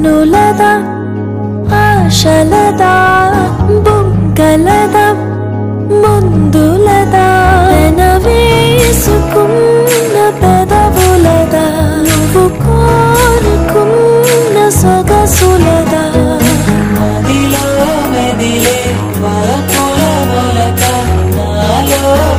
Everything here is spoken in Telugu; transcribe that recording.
కన్నులదా ఆశలదా బుగ్గలదా ముందులదా వేసుకున్న పెదవులదా నువ్వు కోరుకున్న సొగసులదా మదిలో మెదిలే వరపుల మొలక నాలో